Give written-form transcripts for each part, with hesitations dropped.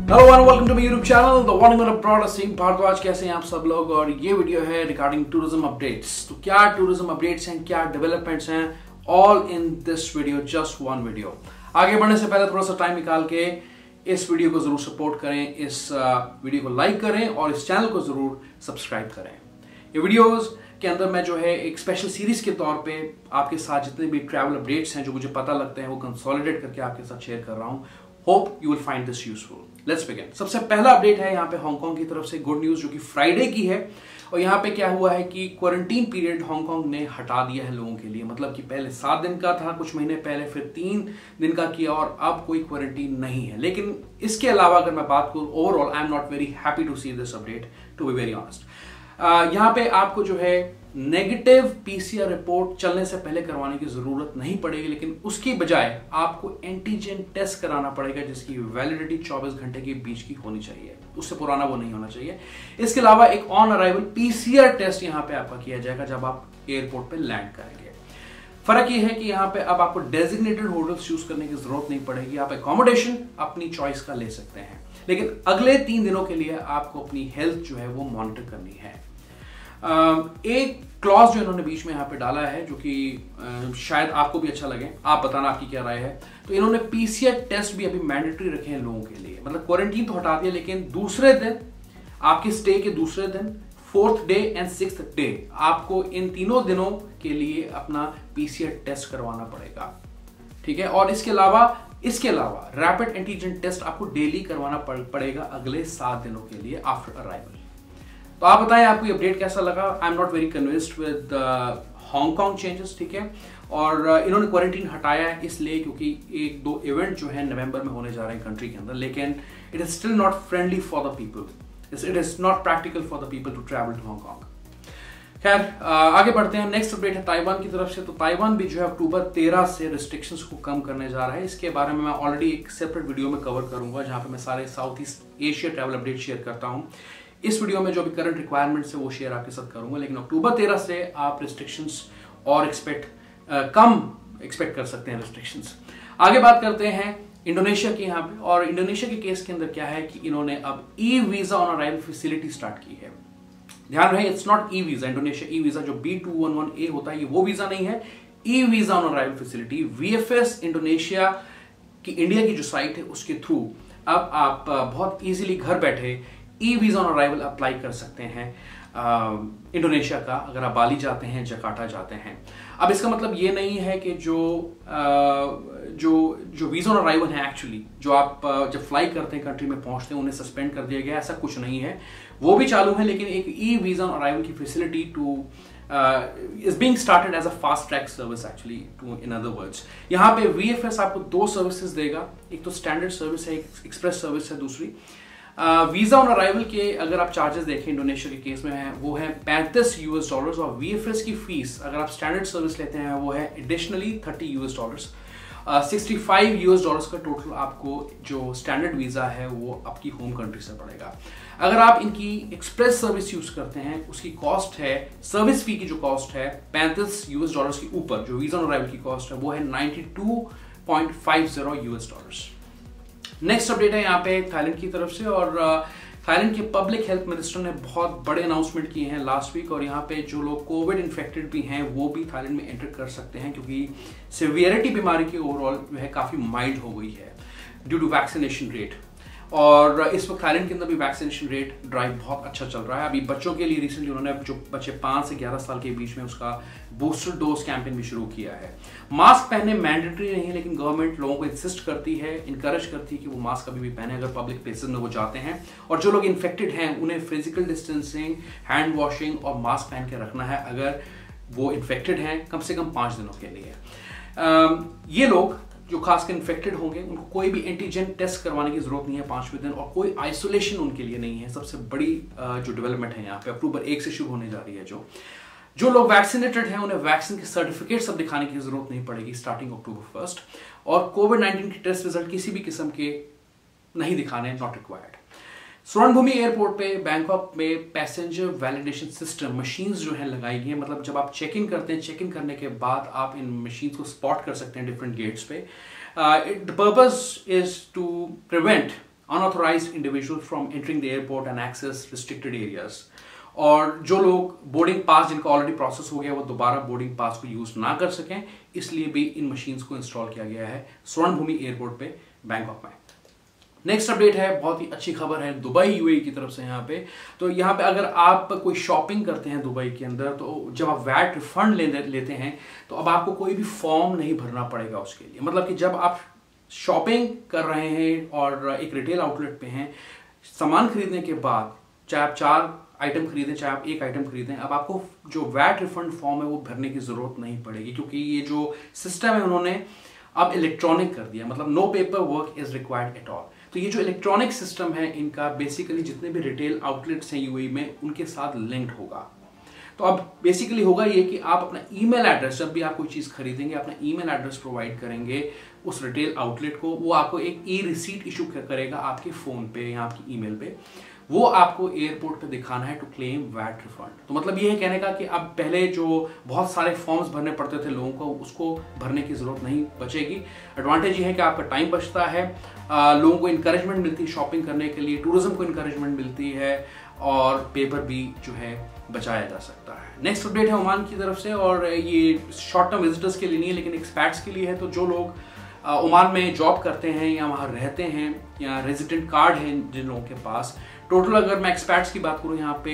Hello and welcome to my YouTube channel the one and broad Singh Bhardwaj. कैसे हैं आप सब लोग। और ये वीडियो है रिगार्डिंग टूरिज्म अपडेट्स। तो क्या टूरिज्म अपडेट्स हैं, क्या डेवलपमेंट्स हैं, all in this video, just one video. आगे बढ़ने से पहले थोड़ा सा टाइम निकाल के इस वीडियो को जरूर सपोर्ट करें, इस वीडियो को लाइक करें और इस चैनल को जरूर सब्सक्राइब करें। ये वीडियोस के अंदर मैं जो है एक स्पेशल सीरीज के तौर पे आपके साथ जितने भी ट्रैवल अपडेट्स हैं जो मुझे पता लगते हैं वो कंसोलिडेट करके आपके साथ शेयर कर रहा हूं। Hope you will find this useful. Let's begin. सबसे पहला अपडेट है यहाँ पे हांगकांग की तरफ से गुड न्यूज, जो कि फ्राइडे की है। और यहाँ पे क्या हुआ है कि क्वारंटीन पीरियड हांगकांग ने हटा दिया है लोगों के लिए। मतलब कि पहले 7 दिन का था कुछ महीने पहले, फिर 3 दिन का किया और अब कोई क्वारंटीन नहीं है। लेकिन इसके अलावा अगर मैं बात करूं overall, I am not very happy to see this update, to be very honest. यहाँ पे आपको जो है नेगेटिव पीसीआर रिपोर्ट चलने से पहले करवाने की जरूरत नहीं पड़ेगी, लेकिन उसकी बजाय आपको एंटीजन टेस्ट कराना पड़ेगा जिसकी वैलिडिटी 24 घंटे के बीच की होनी चाहिए, उससे पुराना वो नहीं होना चाहिए। इसके अलावा एक ऑन अराइवल पीसीआर टेस्ट यहाँ पे आपका किया जाएगा जब आप एयरपोर्ट पे लैंड करेंगे। फर्क ये है कि यहाँ पे अब आपको डेजिग्नेटेड होटल्स चूज करने की जरूरत नहीं पड़ेगी, आप अकोमोडेशन अपनी चॉइस का ले सकते हैं। लेकिन अगले 3 दिनों के लिए आपको अपनी हेल्थ जो है वो मॉनिटर करनी है। एक क्लॉज जो इन्होंने बीच में यहाँ पे डाला है जो कि शायद आपको भी अच्छा लगे, आप बताना आपकी क्या राय है। तो इन्होंने पीसीआर टेस्ट भी अभी मैंडेटरी रखे हैं लोगों के लिए। मतलब क्वारंटीन तो हटा दिया, लेकिन दूसरे दिन आपके स्टे के दूसरे दिन, 4th day and 6th day आपको इन तीनों दिनों के लिए अपना पीसीआर टेस्ट करवाना पड़ेगा, ठीक है। और इसके अलावा रैपिड एंटीजन टेस्ट आपको डेली करवाना पड़ेगा अगले 7 दिनों के लिए आफ्टर अराइवल। तो आप बताएं आपको ये अपडेट कैसा लगा। I am not very convinced with Hong Kong changes, ठीक है। और इन्होंने क्वारंटीन हटाया है इसलिए क्योंकि 1-2 इवेंट जो है नवंबर में होने जा रहे हैं कंट्री के अंदर, लेकिन it is still not friendly for the people, it is not practical for the people to travel to Hong Kong. खैर आगे बढ़ते हैं। नेक्स्ट अपडेट है ताइवान की तरफ से। तो ताइवान भी जो है अक्टूबर 13 से रिस्ट्रिक्शंस को कम करने जा रहा है। इसके बारे में मैं ऑलरेडी एक सेपरेट वीडियो में कवर करूंगा जहां पे मैं सारे south east Asia travel update share करता हूं। इस वीडियो में जो भी करंट रिक्वायरमेंट्स है वो शेयर आपके साथ करूंगा, लेकिन अक्टूबर 13 से आप रिस्ट्रिक्शंस और कम एक्सपेक्ट कर सकते हैं रिस्ट्रिक्शंस। आगे बात करते हैं इंडोनेशिया की यहाँ पे। और इंडोनेशिया के केस के अंदर क्या है कि इन्होंने अब e visa on arrival facility start की है। ध्यान रहे, it's not e visa. Indonesia e visa जो B211A होता है ये वो वीजा नहीं है, e visa on arrival facility. VFS Indonesia की इंडिया की जो साइट है उसके थ्रू अब आप बहुत इजीली घर बैठे e visa on arrival apply कर सकते हैं इंडोनेशिया का, अगर आप बाली जाते हैं, जकार्ता जाते हैं। अब इसका मतलब ये नहीं है कि जो वीजा ऑन अराइवल है एक्चुअली जो आप जब फ्लाई करते हैं कंट्री में पहुंचते हैं उन्हें सस्पेंड कर दिया गया, ऐसा कुछ नहीं है, वो भी चालू है। लेकिन एक ई वीजा ऑन अराइवल की facility is being started as a fast track service actually, to in other words। यहाँ पे VFS आपको 2 सर्विसेज देगा, एक तो स्टैंडर्ड सर्विस है, एक एक्सप्रेस सर्विस है दूसरी। वीजा ऑन अराइवल के अगर आप चार्जेस देखें इंडोनेशिया के केस में है वो है $35 और VFS की फीस अगर आप स्टैंडर्ड सर्विस लेते हैं वो है एडिशनली $30। $65 का टोटल आपको जो स्टैंडर्ड वीजा है वो आपकी होम कंट्री से पड़ेगा। अगर आप इनकी एक्सप्रेस सर्विस यूज करते हैं उसकी कॉस्ट है, सर्विस फी की जो कॉस्ट है $35 के ऊपर, जो वीजा ऑन अराइवल की कॉस्ट है वो है $92.50। नेक्स्ट अपडेट है यहाँ पे थाईलैंड की तरफ से। और थाईलैंड के पब्लिक हेल्थ मिनिस्टर ने बहुत बड़े अनाउंसमेंट किए हैं लास्ट वीक। और यहाँ पे जो लोग कोविड इन्फेक्टेड भी हैं वो भी थाईलैंड में एंटर कर सकते हैं क्योंकि सिवियरिटी बीमारी की ओवरऑल जो है काफी माइल्ड हो गई है ड्यू टू वैक्सीनेशन रेट। और इस वक्त थाईलैंड के अंदर भी वैक्सीनेशन रेट ड्राइव बहुत अच्छा चल रहा है। अभी बच्चों के लिए रिसेंटली उन्होंने जो बच्चे 5 से 11 साल के बीच में उसका बूस्टर डोज कैंपेन भी शुरू किया है। मास्क पहने मैंडेटरी नहीं है, लेकिन गवर्नमेंट लोगों को इंसिस्ट करती है, इनकरेज करती है कि वो मास्क कभी भी पहने अगर पब्लिक प्लेसेस में वो जाते हैं। और जो लोग इन्फेक्टेड हैं उन्हें फिजिकल डिस्टेंसिंग, हैंड वॉशिंग और मास्क पहन के रखना है अगर वो इन्फेक्टेड हैं कम से कम 5 दिनों के लिए। ये लोग जो खासकर इन्फेक्टेड होंगे उनको कोई भी एंटीजन टेस्ट करवाने की जरूरत नहीं है 5वें दिन, और कोई आइसोलेशन उनके लिए नहीं है। सबसे बड़ी जो डेवलपमेंट है यहाँ पे अक्टूबर 1 से शुरू होने जा रही है। जो लोग वैक्सीनेटेड हैं उन्हें वैक्सीन के सर्टिफिकेट सब दिखाने की जरूरत नहीं पड़ेगी स्टार्टिंग अक्टूबर 1। और कोविड-19 के टेस्ट रिजल्ट किसी भी किस्म के नहीं दिखाने, नॉट रिक्वायर्ड। स्वर्णभूमि एयरपोर्ट पे बैंकॉक में पैसेंजर वैलिडेशन सिस्टम मशीन्स जो है लगाई गई है। मतलब जब आप चेक इन करते हैं, चेक इन करने के बाद आप इन मशीन्स को स्पॉट कर सकते हैं डिफरेंट गेट्स पे। The purpose is to prevent unauthorised individual from entering the airport and access restricted areas. और जो लोग बोर्डिंग पास जिनका ऑलरेडी प्रोसेस हो गया वो दोबारा बोर्डिंग पास को यूज ना कर सकें, इसलिए भी इन मशीन्स को इंस्टॉल किया गया है स्वर्ण भूमि एयरपोर्ट पे बैंकॉक में। नेक्स्ट अपडेट है, बहुत ही अच्छी खबर है दुबई यूएई की तरफ से। यहाँ पे तो यहाँ पे अगर आप कोई शॉपिंग करते हैं दुबई के अंदर, तो जब आप वैट रिफंड लेते हैं तो अब आपको कोई भी फॉर्म नहीं भरना पड़ेगा उसके लिए। मतलब कि जब आप शॉपिंग कर रहे हैं और एक रिटेल आउटलेट पे हैं, सामान खरीदने के बाद चाहे आप 4 आइटम खरीदें चाहे आप 1 आइटम खरीदें, अब आपको जो वैट रिफंड फॉर्म है वो भरने की जरूरत नहीं पड़ेगी, क्योंकि ये जो सिस्टम है उन्होंने अब इलेक्ट्रॉनिक कर दिया। मतलब no paper work is required at all. तो ये जो इलेक्ट्रॉनिक सिस्टम है इनका बेसिकली जितने भी रिटेल आउटलेट्स हैं यूएई में उनके साथ लिंक्ड होगा। तो अब बेसिकली होगा ये कि आप अपना ईमेल एड्रेस, जब भी आप कोई चीज खरीदेंगे अपना ईमेल एड्रेस प्रोवाइड करेंगे उस रिटेल आउटलेट को, वो आपको एक ई रिसीट इशू करेगा आपके फोन पे या आपकी ईमेल पे। वो आपको एयरपोर्ट पे दिखाना है टू क्लेम वैट रिफंड। तो मतलब ये है कहने का कि अब पहले जो बहुत सारे फॉर्म्स भरने पड़ते थे लोगों को, उसको भरने की जरूरत नहीं बचेगी। एडवांटेज ये है कि आपका टाइम बचता है, लोगों को इंकरेजमेंट मिलती है शॉपिंग करने के लिए, टूरिज्म को इंकरेजमेंट मिलती है और पेपर भी जो है बचाया जा सकता है। नेक्स्ट अपडेट है ओमान की तरफ से, और ये शॉर्ट टर्म विजिटर्स के लिए नहीं है लेकिन एक्सपैट्स के लिए है। तो जो लोग ओमान में जॉब करते हैं या वहाँ रहते हैं या रेजिडेंट कार्ड है जिन लोगों के पास, टोटल अगर मैं एक्सपैट्स की बात करूँ यहाँ पे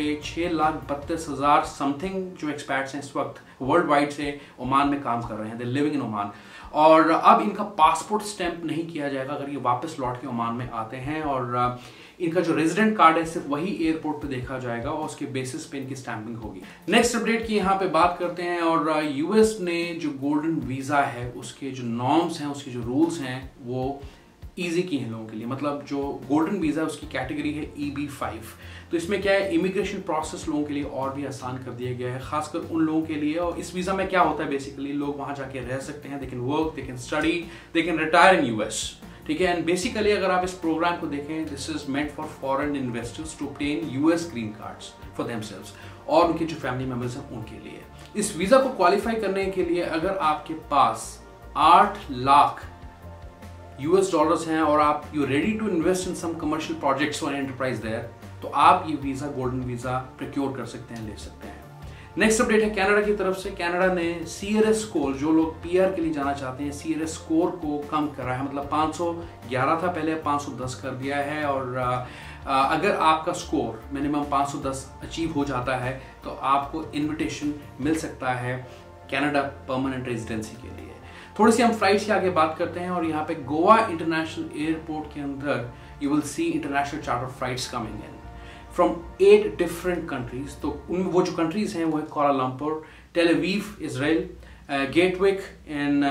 6,32,000 समथिंग जो एक्सपैट्स हैं इस वक्त वर्ल्ड वाइड से ओमान में काम कर रहे हैं, दे लिविंग इन ओमान। और अब इनका पासपोर्ट स्टैंप नहीं किया जाएगा अगर ये वापस लौट के ओमान में आते हैं, और इनका जो रेजिडेंट कार्ड है सिर्फ वही एयरपोर्ट पे देखा जाएगा और उसके बेसिस पे इनकी स्टैंपिंग होगी। नेक्स्ट अपडेट की यहाँ पे बात करते हैं, और यूएस ने जो गोल्डन वीजा है उसके जो नॉर्म्स हैं, उसके जो रूल्स हैं वो ईजी की हैं लोगों के लिए। मतलब जो गोल्डन वीजा उसकी कैटेगरी है EB5। तो इसमें क्या है, इमिग्रेशन प्रोसेस लोगों के लिए और भी आसान कर दिया गया है, खासकर उन लोगों के लिए। और इस वीजा में क्या होता है, बेसिकली लोग वहां जाके रह सकते हैं, they can work, they can study, they can retire in US. ठीक है, एंड बेसिकली अगर आप इस प्रोग्राम को देखें, this is meant for foreign investors to obtain US green cards for themselves और उनके जो फैमिली मेंबर्स हैं उनके लिए। इस वीजा को क्वालिफाई करने के लिए अगर आपके पास 8 लाख US डॉलर्स हैं और आप you ready to invest in some commercial projects और एंटरप्राइज देयर, तो आप ये वीजा गोल्डन वीजा प्रोक्योर कर सकते हैं, ले सकते हैं। नेक्स्ट अपडेट है कनाडा की तरफ से। कनाडा ने CRS स्कोर, जो लोग PR के लिए जाना चाहते हैं, CRS स्कोर को कम कर रहा है। मतलब 511 था पहले, 510 कर दिया है। और अगर आपका स्कोर मिनिमम 510 अचीव हो जाता है तो आपको इन्विटेशन मिल सकता है कनाडा परमानेंट रेजिडेंसी के लिए। थोड़ी सी हम फ्लाइट्स की आगे बात करते हैं, और यहाँ पे गोवा इंटरनेशनल एयरपोर्ट के अंदर you will see international charter flights coming in from 8 different countries. तो उन वो जो कंट्रीज हैं वो है Kuala Lumpur, Tel Aviv Israel, Gatwick in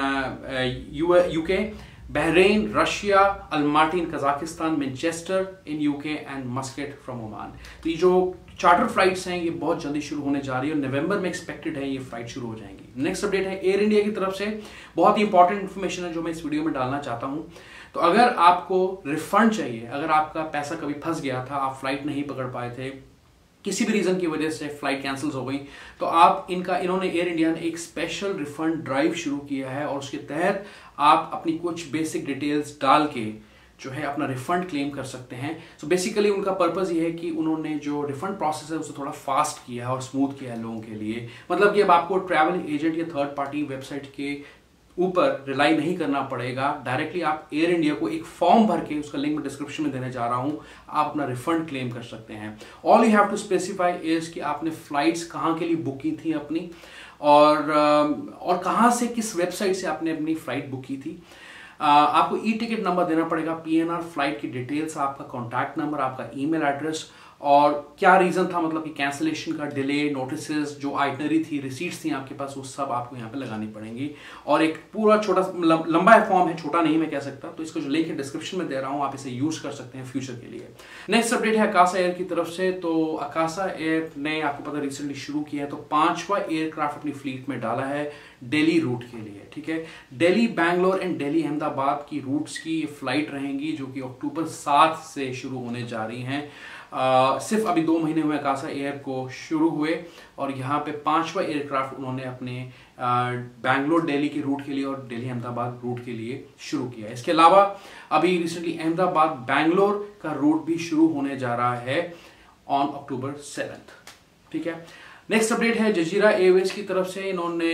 UK, Bahrain Russia, Almaty in Kazakhstan, Manchester in UK and Muscat from Oman. तो ये जो चार्टर फ्लाइट्स हैं ये बहुत जल्दी शुरू होने जा रही है और नवंबर में एक्सपेक्टेड है ये फ्लाइट शुरू हो जाएंगी। नेक्स्ट अपडेट है एयर इंडिया की तरफ से। बहुत ही इंपॉर्टेंट इन्फॉर्मेशन है जो मैं इस वीडियो में डालना चाहता हूं। तो अगर आपको रिफंड चाहिए, अगर आपका पैसा कभी फंस गया था, आप फ्लाइट नहीं पकड़ पाए थे, किसी भी रीजन की वजह से फ्लाइट कैंसिल हो गई, तो आप इन्होंने एयर इंडिया ने एक स्पेशल रिफंड ड्राइव शुरू किया है और उसके तहत आप अपनी कुछ बेसिक डिटेल्स डाल के जो है अपना रिफंड क्लेम कर सकते हैं। सो बेसिकली उनका पर्पस ये है कि उन्होंने जो रिफंड प्रोसेस है उसे थोड़ा फास्ट किया है और स्मूथ किया है लोगों के लिए। मतलब कि अब आपको ट्रैवल एजेंट या थर्ड पार्टी वेबसाइट के ऊपर रिलाई नहीं करना पड़ेगा, डायरेक्टली आप एयर इंडिया को एक फॉर्म भर के, उसका लिंक मैं डिस्क्रिप्शन में देने जा रहा हूं, आप अपना रिफंड क्लेम कर सकते हैं। All you have to specify is कि आपने फ्लाइट्स कहां के लिए बुक की थी अपनी, और कहां से, किस वेबसाइट से आपने अपनी फ्लाइट बुक की थी। आपको ई टिकट नंबर देना पड़ेगा, PNR, फ्लाइट की डिटेल्स, आपका कॉन्टैक्ट नंबर, आपका ईमेल एड्रेस और क्या रीजन था, मतलब कि कैंसिलेशन का, डिले, नोटिसेस, जो आइटनरी थी, रिसीट्स थी आपके पास, वो सब आपको यहाँ पे लगानी पड़ेंगी। और एक पूरा छोटा लंबा फॉर्म है, छोटा नहीं मैं कह सकता, तो इसका जो लिंक है डिस्क्रिप्शन में दे रहा हूँ, आप इसे यूज कर सकते हैं फ्यूचर के लिए। नेक्स्ट अपडेट है अकासा एयर की तरफ से। तो अकासा एयर ने, आपको पता, रिसेंटली शुरू किया है, तो 5वां एयरक्राफ्ट अपनी फ्लीट में डाला है दिल्ली रूट के लिए। ठीक है, दिल्ली बैंगलोर एंड दिल्ली अहमदाबाद की रूट्स की फ्लाइट रहेंगी जो कि अक्टूबर 7 से शुरू होने जा रही हैं। सिर्फ अभी 2 महीने हुए कासा एयर को शुरू हुए और यहाँ पे 5वां एयरक्राफ्ट उन्होंने अपने बैंगलोर दिल्ली के रूट के लिए और दिल्ली अहमदाबाद रूट के लिए शुरू किया। इसके अलावा अभी रिसेंटली अहमदाबाद बैंगलोर का रूट भी शुरू होने जा रहा है ऑन अक्टूबर 7। ठीक है, नेक्स्ट अपडेट है जजीरा एयरवेज की तरफ से। इन्होंने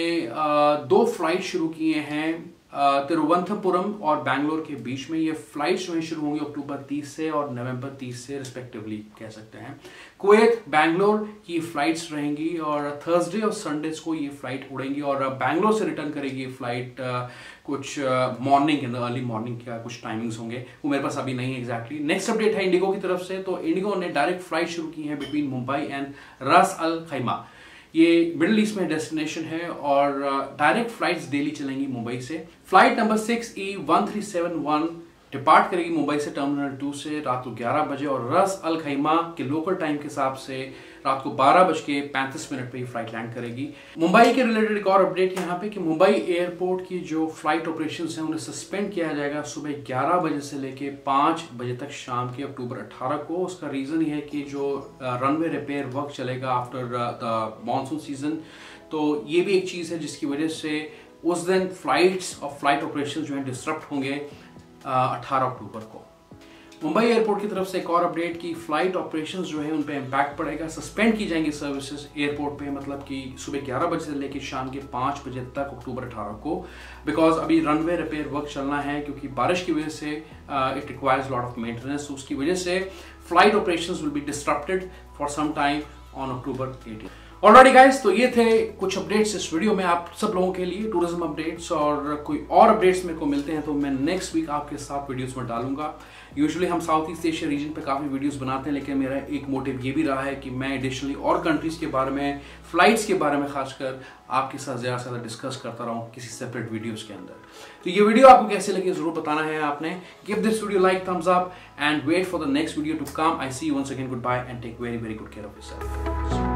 2 फ्लाइट शुरू किए हैं तिरुवनंतपुरम और बैंगलोर के बीच में। ये फ्लाइट्स जो है शुरू होंगी अक्टूबर 30 से और नवंबर 30 से रिस्पेक्टिवली कह सकते हैं। कुवैत बैंगलोर की फ्लाइट्स रहेंगी और थर्सडे और संडेज को ये फ्लाइट उड़ेंगी और बैंगलोर से रिटर्न करेगी ये फ्लाइट कुछ मॉर्निंग इन अर्ली मॉर्निंग का कुछ टाइमिंग्स होंगे, वो मेरे पास अभी नहीं है एग्जैक्टली। नेक्स्ट अपडेट है इंडिगो की तरफ से। तो इंडिगो ने डायरेक्ट फ्लाइट शुरू की है बिटवीन मुंबई एंड रास अल खैमा। ये मिडिल ईस्ट में डेस्टिनेशन है और डायरेक्ट फ्लाइट्स डेली चलेंगी मुंबई से। फ्लाइट नंबर 6E1371 डिपार्ट करेगी मुंबई से टर्मिनल 2 से रात को 11 बजे और रास अल खैमा के लोकल टाइम के हिसाब से रात को 12:35 पे ये फ्लाइट लैंड करेगी। मुंबई के रिलेटेड एक और अपडेट यहाँ पे कि मुंबई एयरपोर्ट की जो फ्लाइट ऑपरेशंस हैं उन्हें सस्पेंड किया जाएगा सुबह 11 बजे से लेके 5 बजे तक शाम के अक्टूबर 18 को। उसका रीजन ये है कि जो रनवे रिपेयर वर्क चलेगा आफ्टर द मॉनसून सीजन, तो ये भी एक चीज है जिसकी वजह से उस दिन फ्लाइट्स और फ्लाइट ऑपरेशन जो है डिस्टर्ब होंगे 18 अक्टूबर को। मुंबई एयरपोर्ट की तरफ से एक और अपडेट की फ्लाइट ऑपरेशंस जो है उन पे इम्पैक्ट पड़ेगा, सस्पेंड की जाएंगी सर्विसेज एयरपोर्ट पे, मतलब कि सुबह 11 बजे से लेकर शाम के 5 बजे तक अक्टूबर 18 को, बिकॉज अभी रनवे रिपेयर वर्क चलना है क्योंकि बारिश की वजह से it requires lot of maintenance. उसकी वजह से flight operations will be disrupted for some time on October 18। Alright guys, तो ये थे कुछ अपडेट्स इस वीडियो में आप सब लोगों के लिए, टूरिज्म अपडेट्स। और कोई और अपडेट्स मेरे को मिलते हैं तो मैं नेक्स्ट वीक आपके साथ वीडियोस में डालूंगा। यूजुअली हम साउथ ईस्ट एशिया रीजन पे काफ़ी वीडियोस बनाते हैं, लेकिन मेरा एक मोटिव ये भी रहा है कि मैं एडिशनली और कंट्रीज के बारे में, फ्लाइट्स के बारे में खासकर आपके साथ ज़्यादा से ज़्यादा डिस्कस करता रहूँ किसी सेपरेट वीडियोस के अंदर। तो ये वीडियो आपको कैसे लगी ज़रूर बताना है आपने। Give this video like, thumbs up and wait for the next video to come. I see you once again, good bye and take very very good care of yourself.